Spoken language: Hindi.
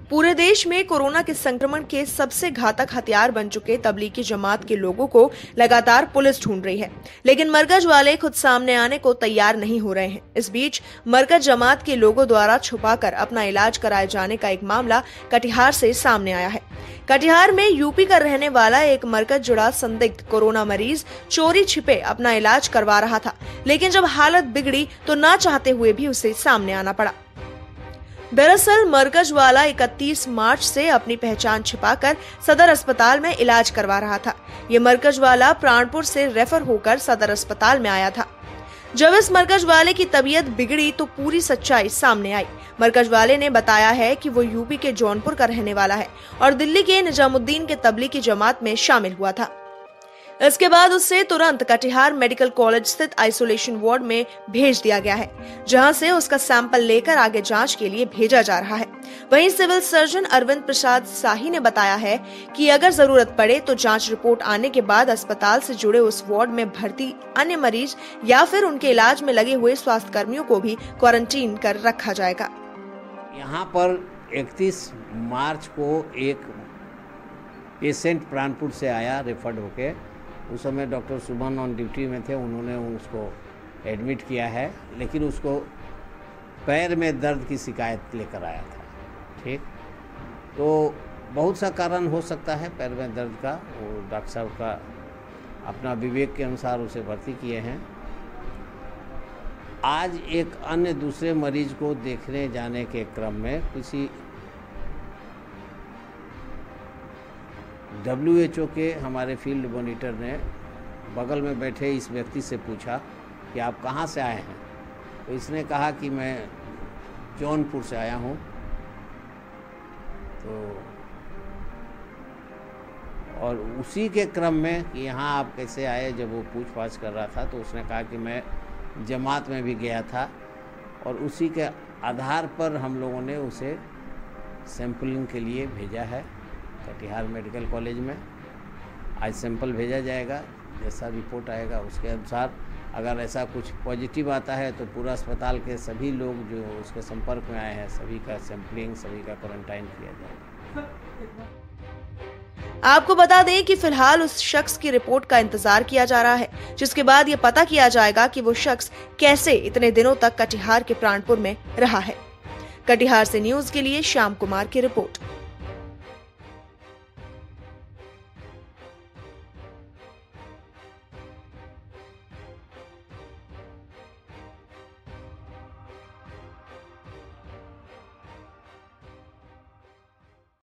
पूरे देश में कोरोना के संक्रमण के सबसे घातक हथियार बन चुके तबलीगी जमात के लोगों को लगातार पुलिस ढूंढ रही है, लेकिन मरकज वाले खुद सामने आने को तैयार नहीं हो रहे हैं। इस बीच मरकज जमात के लोगों द्वारा छुपाकर अपना इलाज कराए जाने का एक मामला कटिहार से सामने आया है। कटिहार में यूपी का रहने वाला एक मरकज जुड़ा संदिग्ध कोरोना मरीज चोरी छिपे अपना इलाज करवा रहा था, लेकिन जब हालत बिगड़ी तो ना चाहते हुए भी उसे सामने आना पड़ा। दरअसल मरकज वाला 31 मार्च से अपनी पहचान छिपाकर सदर अस्पताल में इलाज करवा रहा था। ये मरकज वाला प्राणपुर से रेफर होकर सदर अस्पताल में आया था। जब इस मरकज वाले की तबीयत बिगड़ी तो पूरी सच्चाई सामने आई। मरकज वाले ने बताया है कि वो यूपी के जौनपुर का रहने वाला है और दिल्ली के निजामुद्दीन के तबलीगी जमात में शामिल हुआ था। इसके बाद उसे तुरंत कटिहार मेडिकल कॉलेज स्थित आइसोलेशन वार्ड में भेज दिया गया है, जहां से उसका सैंपल लेकर आगे जांच के लिए भेजा जा रहा है। वहीं सिविल सर्जन अरविंद प्रसाद शाही ने बताया है कि अगर जरूरत पड़े तो जांच रिपोर्ट आने के बाद अस्पताल से जुड़े उस वार्ड में भर्ती अन्य मरीज या फिर उनके इलाज में लगे हुए स्वास्थ्य कर्मियों को भी क्वारंटीन कर रखा जाएगा। यहाँ पर 31 मार्च को एक पेशेंट प्राणपुर से आया रेफर्ड होके। उस समय डॉक्टर सुमन ऑन ड्यूटी में थे, उन्होंने उसको एडमिट किया है, लेकिन उसको पैर में दर्द की शिकायत लेकर आया था। ठीक, तो बहुत सा कारण हो सकता है पैर में दर्द का। वो डॉक्टर साहब का अपना विवेक के अनुसार उसे भर्ती किए हैं। आज एक अन्य दूसरे मरीज को देखने जाने के क्रम में किसी WHO के हमारे फील्ड मॉनिटर ने बगल में बैठे इस व्यक्ति से पूछा कि आप कहाँ से आए हैं, तो इसने कहा कि मैं जौनपुर से आया हूँ। तो और उसी के क्रम में कि यहाँ आप कैसे आए, जब वो पूछताछ कर रहा था तो उसने कहा कि मैं जमात में भी गया था, और उसी के आधार पर हम लोगों ने उसे सैंपलिंग के लिए भेजा है कटिहार मेडिकल कॉलेज में। आज सैंपल भेजा जाएगा, जैसा रिपोर्ट आएगा उसके अनुसार अगर ऐसा कुछ पॉजिटिव आता है तो पूरा अस्पताल के सभी लोग जो उसके संपर्क में आए हैं सभी का सैंपलिंग, सभी का क्वारंटाइन किया जाएगा। आपको बता दें कि फिलहाल उस शख्स की रिपोर्ट का इंतजार किया जा रहा है, जिसके बाद ये पता किया जाएगा कि वो शख्स कैसे इतने दिनों तक कटिहार के प्राणपुर में रहा है। कटिहार से न्यूज के लिए श्याम कुमार की रिपोर्ट।